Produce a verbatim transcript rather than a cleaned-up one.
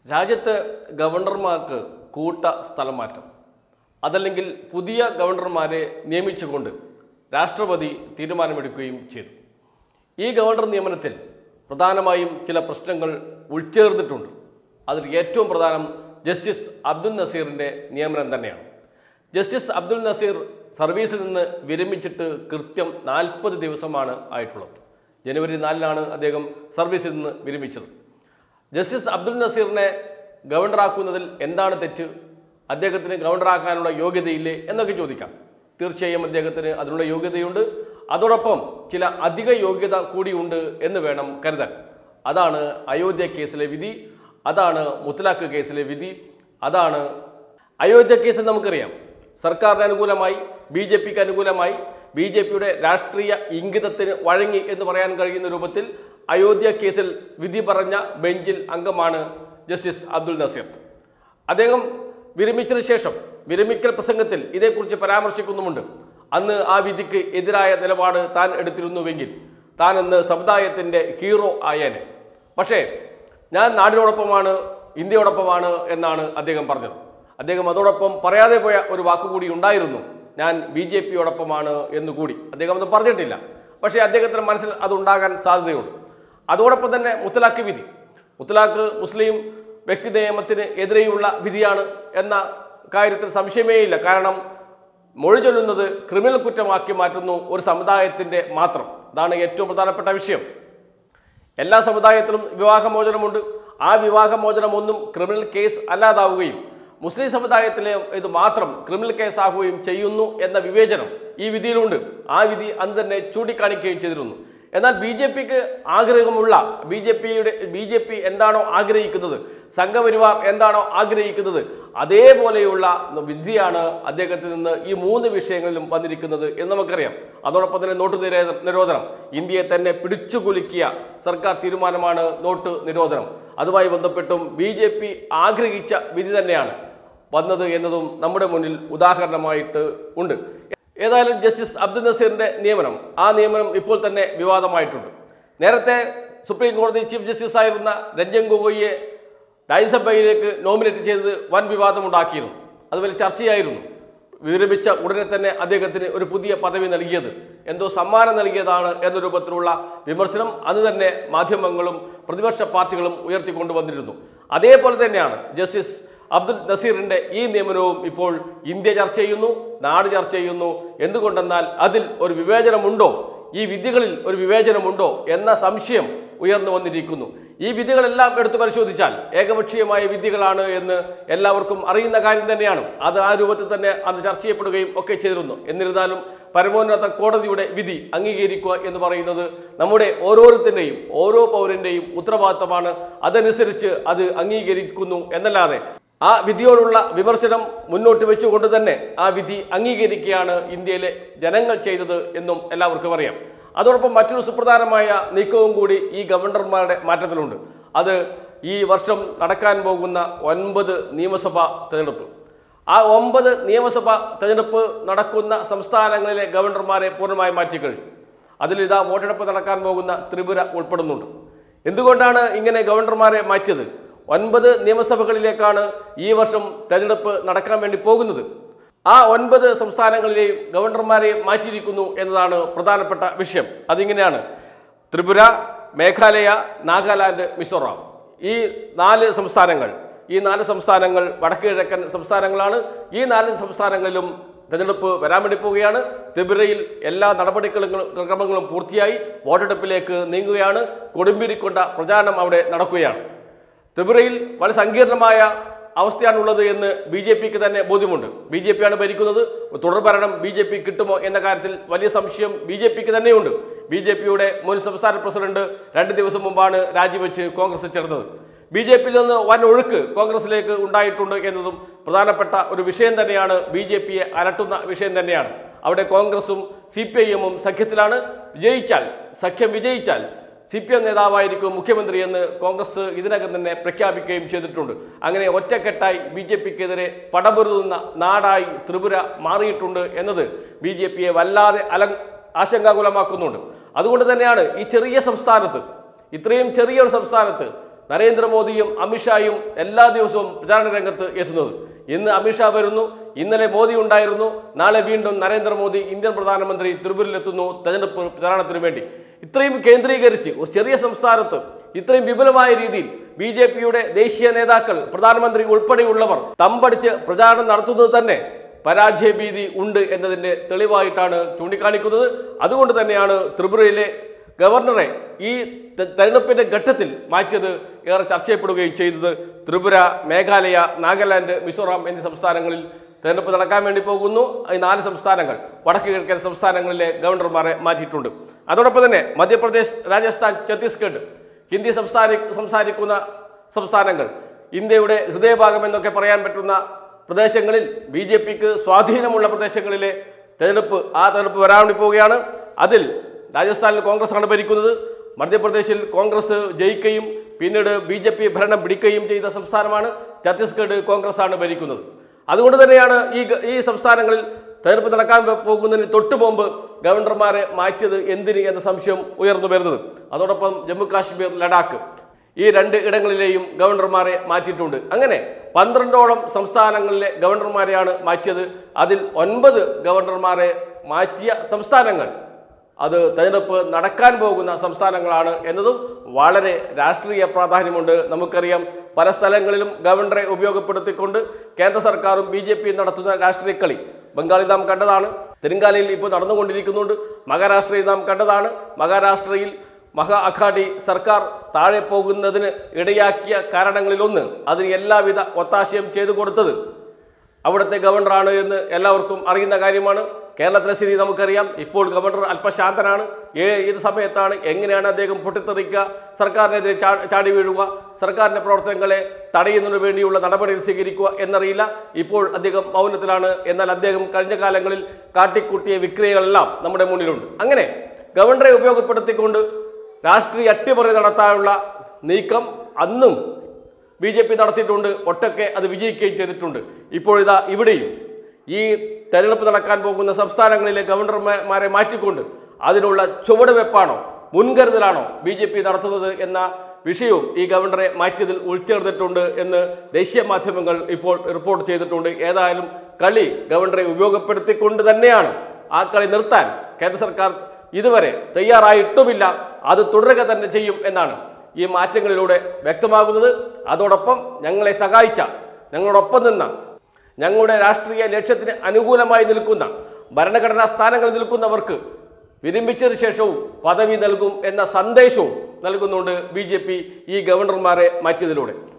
രാജ്യത്ത് ഗവർണർമാർക്ക് കൂട്ട സ്ഥലമാറ്റം അതല്ലെങ്കിൽ പുതിയ ഗവർണർമാരെ നിയമിച്ചുകൊണ്ട് രാഷ്ട്രപതി തീരുമാനമെടുക്കുകയും ചെയ്തു. ഈ ഗവർണർ നിയമനത്തിൽ പ്രധാനമായും ചില പ്രശ്നങ്ങൾ ഉൾച്ചേർന്നിട്ടുണ്ട്. അതിൽ ഏറ്റവും പ്രധാനം ജസ്റ്റിസ് അബ്ദുൽ നസീറിൻ്റെ നിയമനം തന്നെയാണ്. ജസ്റ്റിസ് അബ്ദുൽ നസീർ സർവീസിൽ നിന്ന് വിരമിച്ചിട്ട് കൃത്യം നാൽപ്പത് ദിവസമാണ് ആയിട്ടുള്ളത്. ജനുവരി നാലിനാണ് അദ്ദേഹം സർവീസിൽ നിന്ന് വിരമിച്ചത്. ജസ്റ്റിസ് അബ്ദുൽ നസീറിനെ ഗവർണറാക്കുന്നതിൽ എന്താണ് തെറ്റ്? അദ്ദേഹത്തിന് ഗവർണറാക്കാനുള്ള യോഗ്യതയില്ലേ എന്നൊക്കെ ചോദിക്കാം. തീർച്ചയായും അദ്ദേഹത്തിന് അതിനുള്ള യോഗ്യതയുണ്ട്. അതോടൊപ്പം ചില അധിക യോഗ്യത കൂടിയുണ്ട് എന്ന് വേണം കരുതാൻ. അതാണ് അയോധ്യ കേസിലെ വിധി, അതാണ് മുത്തലാഖ് കേസിലെ വിധി, അതാണ് അയോധ്യ കേസിൽ നമുക്കറിയാം സർക്കാരിന് അനുകൂലമായി ബി ജെ പിക്ക് അനുകൂലമായി ബി ജെ പിയുടെ രാഷ്ട്രീയ ഇംഗിതത്തിന് വഴങ്ങി എന്ന് പറയാൻ കഴിയുന്ന രൂപത്തിൽ അയോധ്യ കേസിൽ വിധി പറഞ്ഞ ബെഞ്ചിൽ അംഗമാണ് ജസ്റ്റിസ് അബ്ദുൽ നസീർ. അദ്ദേഹം വിരമിച്ചതിന് ശേഷം വിരമിക്കൽ പ്രസംഗത്തിൽ ഇതേക്കുറിച്ച് പരാമർശിക്കുന്നുമുണ്ട്. അന്ന് ആ വിധിക്ക് എതിരായ നിലപാട് താൻ എടുത്തിരുന്നുവെങ്കിൽ താൻ ഇന്ന് സമുദായത്തിൻ്റെ ഹീറോ ആയേനെ. പക്ഷേ ഞാൻ നാടിനോടൊപ്പമാണ്, ഇന്ത്യയോടൊപ്പമാണ് എന്നാണ് അദ്ദേഹം പറഞ്ഞത്. അദ്ദേഹം അതോടൊപ്പം പറയാതെ പോയ ഒരു വാക്കുകൂടി ഉണ്ടായിരുന്നു, ഞാൻ ബി ജെ പിയോടൊപ്പമാണ് എന്നുകൂടി. അദ്ദേഹം അത് പറഞ്ഞിട്ടില്ല, പക്ഷേ അദ്ദേഹത്തിൻ്റെ മനസ്സിൽ അതുണ്ടാകാൻ സാധ്യതയുണ്ട്. അതോടൊപ്പം തന്നെ മുത്തലാഖ് വിധി, മുത്തലാഖ് മുസ്ലിം വ്യക്തി നിയമത്തിന് എതിരെയുള്ള വിധിയാണ് എന്ന കാര്യത്തിൽ സംശയമേയില്ല. കാരണം മൊഴി ചൊല്ലുന്നത് ക്രിമിനൽ കുറ്റമാക്കി മാറ്റുന്നു ഒരു സമുദായത്തിൻ്റെ മാത്രം. അതാണ് ഏറ്റവും പ്രധാനപ്പെട്ട വിഷയം. എല്ലാ സമുദായത്തിലും വിവാഹമോചനമുണ്ട്. ആ വിവാഹമോചനമൊന്നും ക്രിമിനൽ കേസ് അല്ലാതാവുകയും മുസ്ലിം സമുദായത്തിലെ ഇത് മാത്രം ക്രിമിനൽ കേസാകുകയും ചെയ്യുന്നു എന്ന വിവേചനം ഈ വിധിയിലുണ്ട്. ആ വിധി അന്ന് തന്നെ ചൂണ്ടിക്കാണിക്കുകയും ചെയ്തിരുന്നു. എന്നാൽ ബി ജെ പിക്ക് ആഗ്രഹമുള്ള ബി ജെ പിയുടെ ബി ജെ പി എന്താണോ ആഗ്രഹിക്കുന്നത്, സംഘപരിവാർ എന്താണോ ആഗ്രഹിക്കുന്നത്, അതേപോലെയുള്ള വിധിയാണ് അദ്ദേഹത്തിൽ നിന്ന് ഈ മൂന്ന് വിഷയങ്ങളിലും വന്നിരിക്കുന്നത് എന്ന് നമുക്കറിയാം. അതോടൊപ്പം തന്നെ നോട്ട് നിരോധനം, ഇന്ത്യയെ തന്നെ പിടിച്ചുകുലുക്കിയ സർക്കാർ തീരുമാനമാണ് നോട്ട് നിരോധനം. അതുമായി ബന്ധപ്പെട്ടും ബി ജെ പി ആഗ്രഹിച്ച വിധി തന്നെയാണ് വന്നത് എന്നതും നമ്മുടെ മുന്നിൽ ഉദാഹരണമായിട്ട് ഉണ്ട്. ഏതായാലും ജസ്റ്റിസ് അബ്ദുൽ നസീറിൻ്റെ നിയമനം, ആ നിയമനം ഇപ്പോൾ തന്നെ വിവാദമായിട്ടുണ്ട്. നേരത്തെ സുപ്രീം കോടതി ചീഫ് ജസ്റ്റിസ് ആയിരുന്ന രഞ്ജൻ ഗൊഗോയിയെ രാജ്യസഭയിലേക്ക് നോമിനേറ്റ് ചെയ്തത് വൻ വിവാദമുണ്ടാക്കിയിരുന്നു. അത് വലിയ ചർച്ചയായിരുന്നു. വിരമിച്ച ഉടനെ തന്നെ അദ്ദേഹത്തിന് ഒരു പുതിയ പദവി നൽകിയത് എന്തോ സമ്മാനം നൽകിയതാണ് എന്ന രൂപത്തിലുള്ള വിമർശനം അന്ന് തന്നെ മാധ്യമങ്ങളും പ്രതിപക്ഷ പാർട്ടികളും ഉയർത്തിക്കൊണ്ടുവന്നിരുന്നു. അതേപോലെ തന്നെയാണ് ജസ്റ്റിസ് അബ്ദുൽ നസീറിൻ്റെ ഈ നിയമനവും ഇപ്പോൾ ഇന്ത്യ ചർച്ച ചെയ്യുന്നു, നാട് ചർച്ച ചെയ്യുന്നു. എന്തുകൊണ്ടെന്നാൽ അതിൽ ഒരു വിവേചനമുണ്ടോ, ഈ വിധികളിൽ ഒരു വിവേചനമുണ്ടോ എന്ന സംശയം ഉയർന്നു വന്നിരിക്കുന്നു. ഈ വിധികളെല്ലാം എടുത്തു പരിശോധിച്ചാൽ ഏകപക്ഷീയമായ വിധികളാണ് എന്ന് എല്ലാവർക്കും അറിയുന്ന കാര്യം തന്നെയാണ്. അത് ആ രൂപത്തിൽ തന്നെ അത് ചർച്ച ചെയ്യപ്പെടുകയും ഒക്കെ ചെയ്തിരുന്നു. എന്നിരുന്നാലും പരമോന്നത കോടതിയുടെ വിധി അംഗീകരിക്കുക എന്ന് പറയുന്നത് നമ്മുടെ ഓരോരുത്തരുടെയും ഓരോ പൗരൻ്റെയും ഉത്തരവാദിത്തമാണ്. അതനുസരിച്ച് അത് അംഗീകരിക്കുന്നു എന്നല്ലാതെ ആ വിധിയോടുള്ള വിമർശനം മുന്നോട്ട് വെച്ചുകൊണ്ട് തന്നെ ആ വിധി അംഗീകരിക്കുകയാണ് ഇന്ത്യയിലെ ജനങ്ങൾ ചെയ്തത് എന്നും എല്ലാവർക്കും അറിയാം. അതോടൊപ്പം മറ്റൊരു സുപ്രധാനമായ നീക്കവും കൂടി ഈ ഗവർണർമാരുടെ മാറ്റത്തിലുണ്ട്. അത് ഈ വർഷം നടക്കാൻ പോകുന്ന ഒൻപത് നിയമസഭാ തെരഞ്ഞെടുപ്പ്. ആ ഒമ്പത് നിയമസഭാ തെരഞ്ഞെടുപ്പ് നടക്കുന്ന സംസ്ഥാനങ്ങളിലെ ഗവർണർമാരെ പൂർണ്ണമായി മാറ്റിക്കഴിഞ്ഞു. അതിലിതാ വോട്ടെടുപ്പ് നടക്കാൻ പോകുന്ന ത്രിപുര ഉൾപ്പെടുന്നുണ്ട്. എന്തുകൊണ്ടാണ് ഇങ്ങനെ ഗവർണർമാരെ മാറ്റിയത്? ഒൻപത് നിയമസഭകളിലേക്കാണ് ഈ വർഷം തെരഞ്ഞെടുപ്പ് നടക്കാൻ വേണ്ടി പോകുന്നത്. ആ ഒൻപത് സംസ്ഥാനങ്ങളിലെയും ഗവർണർമാരെ മാറ്റിയിരിക്കുന്നു എന്നതാണ് പ്രധാനപ്പെട്ട വിഷയം. അതിങ്ങനെയാണ്: ത്രിപുര, മേഘാലയ, നാഗാലാൻഡ്, മിസോറാം. ഈ നാല് സംസ്ഥാനങ്ങൾ ഈ നാല് സംസ്ഥാനങ്ങൾ വടക്ക് കിഴക്കൻ സംസ്ഥാനങ്ങളാണ്. ഈ നാല് സംസ്ഥാനങ്ങളിലും തെരഞ്ഞെടുപ്പ് വരാൻ വേണ്ടി പോവുകയാണ്. ത്രിപുരയിൽ എല്ലാ നടപടിക്രമങ്ങളും പൂർത്തിയായി വോട്ടെടുപ്പിലേക്ക് നീങ്ങുകയാണ്. കൊടുമ്പിരിക്കൊണ്ട പ്രചാരണം അവിടെ നടക്കുകയാണ്. ത്രിപുരയിൽ വളരെ സങ്കീർണമായ അവസ്ഥയാണുള്ളത് എന്ന് ബി ജെ പിക്ക് തന്നെ ബോധ്യമുണ്ട്. ബി ജെ പിയാണ് ഭരിക്കുന്നത്. തുടർ ഭരണം ബി ജെ പി കിട്ടുമോ എന്ന കാര്യത്തിൽ വലിയ സംശയം ബി ജെ പിക്ക് തന്നെയുണ്ട്. ബി ജെ പിയുടെ മുൻ സംസ്ഥാന പ്രസിഡന്റ് രണ്ട് ദിവസം മുമ്പാണ് രാജിവെച്ച് കോൺഗ്രസ് ചേർന്നത്. ബി ജെ പിയിൽ നിന്ന് വൻ ഒഴുക്ക് കോൺഗ്രസിലേക്ക് ഉണ്ടായിട്ടുണ്ട് എന്നതും പ്രധാനപ്പെട്ട ഒരു വിഷയം തന്നെയാണ്. ബി ജെ പിയെ അലട്ടുന്ന വിഷയം തന്നെയാണ്. അവിടെ കോൺഗ്രസും സി പി ഐ എമ്മും സഖ്യത്തിലാണ്. വിജയിച്ചാൽ സഖ്യം വിജയിച്ചാൽ സി പി എം നേതാവായിരിക്കും മുഖ്യമന്ത്രി എന്ന് കോൺഗ്രസ് ഇതിനകം തന്നെ പ്രഖ്യാപിക്കുകയും ചെയ്തിട്ടുണ്ട്. അങ്ങനെ ഒറ്റക്കെട്ടായി ബി ജെ പിക്കെതിരെ പടപൊരുതുന്ന നാടായി ത്രിപുര മാറിയിട്ടുണ്ട് എന്നത് ബി ജെ പിയെ വല്ലാതെ അല ആശങ്കാകുലമാക്കുന്നുണ്ട്. അതുകൊണ്ട് തന്നെയാണ് ഈ ചെറിയ സംസ്ഥാനത്ത്, ഇത്രയും ചെറിയൊരു സംസ്ഥാനത്ത് നരേന്ദ്രമോദിയും അമിത്ഷായും എല്ലാ ദിവസവും പ്രചാരണ രംഗത്ത് എത്തുന്നത്. ഇന്ന് അമിത്ഷാ വരുന്നു, ഇന്നലെ മോദി ഉണ്ടായിരുന്നു, നാളെ വീണ്ടും നരേന്ദ്രമോദി ഇന്ത്യൻ പ്രധാനമന്ത്രി ത്രിപുരയിലെത്തുന്നു തെരഞ്ഞെടുപ്പ് പ്രചാരണത്തിന് വേണ്ടി. ഇത്രയും കേന്ദ്രീകരിച്ച് ഒരു ചെറിയ സംസ്ഥാനത്ത് ഇത്രയും വിപുലമായ രീതിയിൽ ബി ജെ പിയുടെ ദേശീയ നേതാക്കൾ, പ്രധാനമന്ത്രി ഉൾപ്പെടെയുള്ളവർ തമ്പടിച്ച് പ്രചാരണം നടത്തുന്നത് തന്നെ പരാജയ ഭീതി ഉണ്ട് എന്നതിൻ്റെ തെളിവായിട്ടാണ് ചൂണ്ടിക്കാണിക്കുന്നത്. അതുകൊണ്ട് തന്നെയാണ് ത്രിപുരയിലെ ഗവർണറെ ഈ തെരഞ്ഞെടുപ്പിൻ്റെ ഘട്ടത്തിൽ മാറ്റിയത് ഏറെ ചർച്ച ചെയ്യപ്പെടുകയും ചെയ്തത്. ത്രിപുര, മേഘാലയ, നാഗാലാൻഡ്, മിസോറാം എന്നീ സംസ്ഥാനങ്ങളിൽ തെരഞ്ഞെടുപ്പ് നടക്കാൻ വേണ്ടി പോകുന്നു. ഈ നാല് സംസ്ഥാനങ്ങൾ, വടക്ക് കിഴക്കൻ സംസ്ഥാനങ്ങളിലെ ഗവർണർമാരെ മാറ്റിയിട്ടുണ്ട്. അതോടൊപ്പം തന്നെ മധ്യപ്രദേശ്, രാജസ്ഥാൻ, ഛത്തീസ്ഗഡ് ഹിന്ദി സംസ്ഥാന സംസാരിക്കുന്ന സംസ്ഥാനങ്ങൾ, ഇന്ത്യയുടെ ഹൃദയഭാഗം എന്നൊക്കെ പറയാൻ പറ്റുന്ന പ്രദേശങ്ങളിൽ ബി ജെ പിക്ക് സ്വാധീനമുള്ള പ്രദേശങ്ങളിലെ തെരഞ്ഞെടുപ്പ് ആ തെരഞ്ഞെടുപ്പ് വരാൻ വേണ്ടി പോവുകയാണ്. അതിൽ രാജസ്ഥാനിൽ കോൺഗ്രസ് ആണ് ഭരിക്കുന്നത്. മധ്യപ്രദേശിൽ കോൺഗ്രസ് ജയിക്കുകയും പിന്നീട് ബി ജെ പി ഭരണം പിടിക്കുകയും ചെയ്ത സംസ്ഥാനമാണ്. ഛത്തീസ്ഗഡ് കോൺഗ്രസ് ആണ് ഭരിക്കുന്നത്. അതുകൊണ്ട് തന്നെയാണ് ഈ ഈ സംസ്ഥാനങ്ങളിൽ തെരഞ്ഞെടുപ്പ് നടക്കാൻ പോകുന്നതിന് തൊട്ട് മുമ്പ് ഗവർണർമാരെ മാറ്റിയത് എന്തിന് എന്ന സംശയം ഉയർന്നു വരുന്നത്. അതോടൊപ്പം ജമ്മു കാശ്മീർ, ലഡാക്ക് ഈ രണ്ട് ഇടങ്ങളിലെയും ഗവർണർമാരെ മാറ്റിയിട്ടുണ്ട്. അങ്ങനെ പന്ത്രണ്ടോളം സംസ്ഥാനങ്ങളിലെ ഗവർണർമാരെയാണ് മാറ്റിയത്. അതിൽ ഒൻപത് ഗവർണർമാരെ മാറ്റിയ സംസ്ഥാനങ്ങൾ അത് തെരഞ്ഞെടുപ്പ് നടക്കാൻ പോകുന്ന സംസ്ഥാനങ്ങളാണ് എന്നതും വളരെ രാഷ്ട്രീയ പ്രാധാന്യമുണ്ട്. നമുക്കറിയാം, പല സ്ഥലങ്ങളിലും ഗവർണറെ ഉപയോഗപ്പെടുത്തിക്കൊണ്ട് കേന്ദ്ര സർക്കാരും ബി ജെ പിയും നടത്തുന്ന രാഷ്ട്രീയ കളി ബംഗാളിൽ നാം കണ്ടതാണ്, തെലങ്കാനയിൽ ഇപ്പോൾ നടന്നുകൊണ്ടിരിക്കുന്നുണ്ട്, മഹാരാഷ്ട്രയിൽ നാം കണ്ടതാണ്. മഹാരാഷ്ട്രയിൽ മഹാ അഘാടി സർക്കാർ താഴെ പോകുന്നതിന് ഇടയാക്കിയ കാരണങ്ങളിലൊന്ന്, അതിന് എല്ലാവിധ ഒത്താശയും ചെയ്തു കൊടുത്തത് അവിടുത്തെ ഗവർണറാണ് എന്ന് എല്ലാവർക്കും അറിയുന്ന കാര്യമാണ്. കേരളത്തിലെ സ്ഥിതി നമുക്കറിയാം. ഇപ്പോൾ ഗവർണർ അല്പശാന്തനാണ്. ഏത് സമയത്താണ് എങ്ങനെയാണ് അദ്ദേഹം പൊട്ടിത്തെറിക്കുക, സർക്കാരിനെതിരെ ചാ ചാടി വീഴുക, സർക്കാരിൻ്റെ പ്രവർത്തനങ്ങളെ തടയുന്നതിന് വേണ്ടിയുള്ള നടപടികൾ സ്വീകരിക്കുക എന്നറിയില്ല. ഇപ്പോൾ അദ്ദേഹം മൗനത്തിലാണ്. എന്നാൽ അദ്ദേഹം കഴിഞ്ഞ കാലങ്ങളിൽ കാട്ടിക്കൂട്ടിയ വിക്രിയകളെല്ലാം നമ്മുടെ മുന്നിലുണ്ട്. അങ്ങനെ ഗവർണറെ ഉപയോഗപ്പെടുത്തിക്കൊണ്ട് രാഷ്ട്രീയ അട്ടിമറി നടത്താനുള്ള നീക്കം അന്നും ബി ജെ പി നടത്തിയിട്ടുണ്ട്. ഒട്ടൊക്കെ അത് വിജയിക്കുകയും ചെയ്തിട്ടുണ്ട്. ഇപ്പോഴിതാ ഇവിടെയും ഈ തെരഞ്ഞെടുപ്പ് നടക്കാൻ പോകുന്ന സംസ്ഥാനങ്ങളിലെ ഗവർണർമാരെ മാറ്റിക്കൊണ്ട് അതിനുള്ള ചുവടുവെപ്പാണോ മുൻകരുതലാണോ ബി ജെ പി നടത്തുന്നത് എന്ന വിഷയവും ഈ ഗവർണറെ മാറ്റിയതിൽ ഉൾച്ചേർന്നിട്ടുണ്ട് എന്ന് ദേശീയ മാധ്യമങ്ങൾ ഇപ്പോൾ റിപ്പോർട്ട് ചെയ്തിട്ടുണ്ട്. ഏതായാലും കളി ഗവർണറെ ഉപയോഗപ്പെടുത്തിക്കൊണ്ട് തന്നെയാണ്. ആ കളി നിർത്താൻ കേന്ദ്ര സർക്കാർ ഇതുവരെ തയ്യാറായിട്ടുമില്ല. അത് തുടരുക തന്നെ ചെയ്യും എന്നാണ് ഈ മാറ്റങ്ങളിലൂടെ വ്യക്തമാകുന്നത്. അതോടൊപ്പം ഞങ്ങളെ സഹായിച്ച, ഞങ്ങളോടൊപ്പം നിന്ന, ഞങ്ങളുടെ രാഷ്ട്രീയ ലക്ഷ്യത്തിന് അനുകൂലമായി നിൽക്കുന്ന ഭരണഘടനാ സ്ഥാനങ്ങളിൽ നിൽക്കുന്നവർക്ക് വിരമിച്ചതിന് ശേഷവും പദവി നൽകും എന്ന സന്ദേശവും നൽകുന്നുണ്ട് ബി ജെ പി ഈ ഗവർണർമാരെ മാറ്റിയതിലൂടെ.